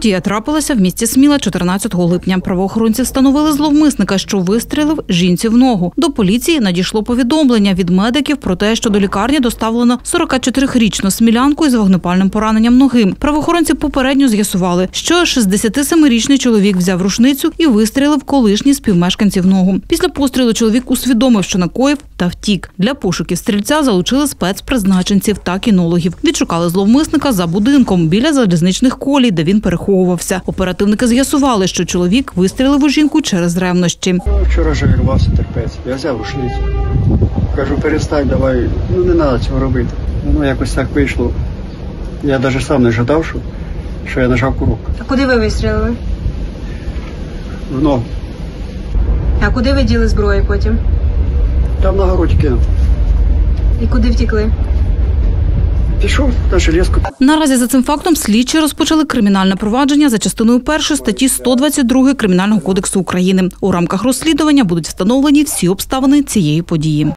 Подія трапилася в місті Сміла 14 липня. Правоохоронці встановили зловмисника, що вистрелив жінці в ногу. До поліції надійшло повідомлення від медиків про те, що до лікарні доставлено 44-річну смілянку із вогнепальним пораненням ноги. Правоохоронці попередньо з'ясували, що 67-річний чоловік взяв рушницю і вистрелив колишній співмешканці в ногу. Після пострілу чоловік усвідомив, що накоїв, та втік. Для пошуків стрільця залучили спецпризначенців та кінологів. Відшукали зловмисника за будинком біля залізничних колій, де він переховувався. Оперативники з'ясували, що чоловік вистрілив у жінку через ревнощі. Вчора жалювався терпець. Я взяв рушницю. Кажу, перестань, давай, не треба цього робити. Воно якось так вийшло. Я навіть сам не жадав, що я нажав курок. А куди ви вистрілили? В ногу. А куди ви діли зброю потім? Там на городі кинув. І куди втікли? Пішов на железку. Наразі за цим фактом слідчі розпочали кримінальне провадження за частиною 1 статті 122 Кримінального кодексу України. У рамках розслідування будуть встановлені всі обставини цієї події.